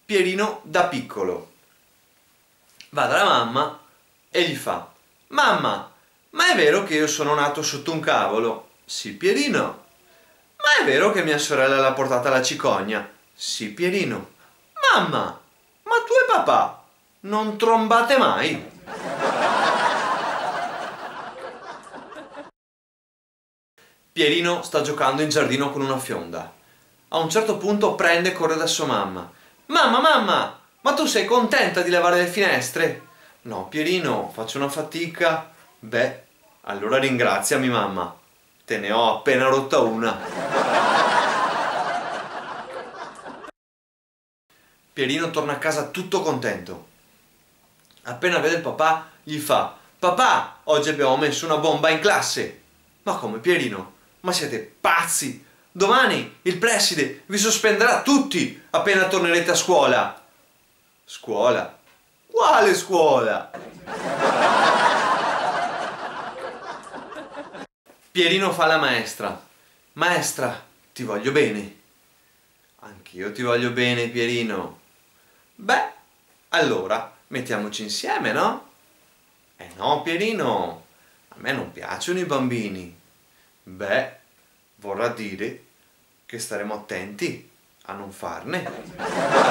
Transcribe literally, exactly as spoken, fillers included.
Pierino da piccolo. Va dalla mamma e gli fa: mamma, ma è vero che io sono nato sotto un cavolo? Sì, Pierino. Ma è vero che mia sorella l'ha portata alla cicogna? Sì, Pierino. Mamma, ma tu e papà non trombate mai? Pierino sta giocando in giardino con una fionda. A un certo punto prende e corre da sua mamma. Mamma, mamma, ma tu sei contenta di lavare le finestre? No, Pierino, faccio una fatica. Beh, allora ringraziami, mamma. Te ne ho appena rotta una. Pierino torna a casa tutto contento. Appena vede il papà, gli fa: papà, oggi abbiamo messo una bomba in classe. Ma come, Pierino? Ma siete pazzi? Domani il preside vi sospenderà tutti appena tornerete a scuola. Scuola? Quale scuola? Pierino fa la maestra. Maestra, ti voglio bene. Anch'io ti voglio bene, Pierino. Beh, allora mettiamoci insieme, no? Eh no, Pierino, a me non piacciono i bambini. Beh, vorrà dire che staremo attenti a non farne.